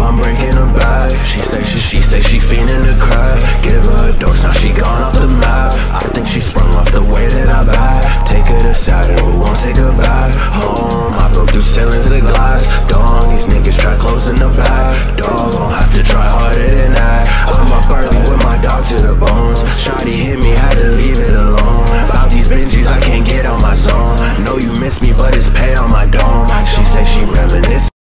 I'm breaking her back. She say she fiending to crack. Give her a dose, now she gone off the map. I think she sprung off the way that I back. Take her to Saturn, we won't take her back home. I broke through ceilings of glass. Dog, these niggas try closing the back. Dog, gon' have to try harder than that. I'm up early with my dog to the bones. Shawty hit me, had to leave it alone. About these Benjis, I can't get on my zone. Know you miss me, but it's pay on my dome. She say she reminisce.